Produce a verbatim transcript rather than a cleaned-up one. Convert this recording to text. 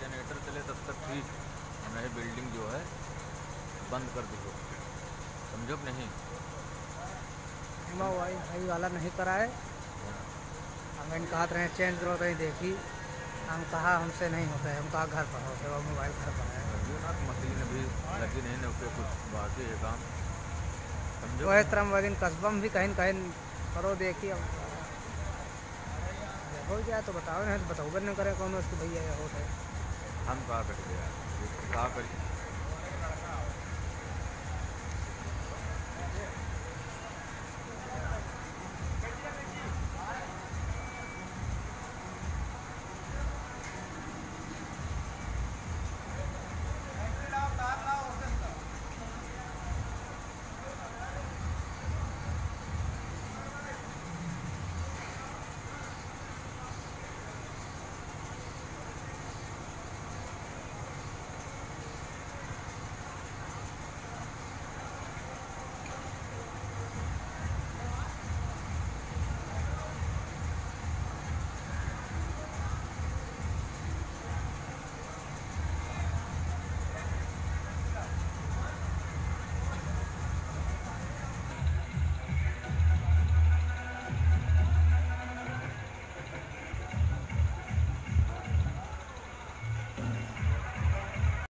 Generator चले तब तक ठीक, नहीं बिल्डिंग जो है बंद कर दो, समझो कि नहीं। वाई फाई वाला नहीं कराए, हम कहा रहे चेंज करो तो देखी, हम कहा हमसे नहीं होता है, हम कहा घर पर होते वो मोबाइल घर पर है। ना मशीन अभी लगी नहीं ना, कुछ बाकी है काम, समझो। वही तरह वही कस्बम भी कहीं कहीं करो देखी, अब हो जाए तो बताओ, नहीं तो बताओ नहीं करे कौन उसकी भैया होता है। हम कहा कर दिया, कहा कर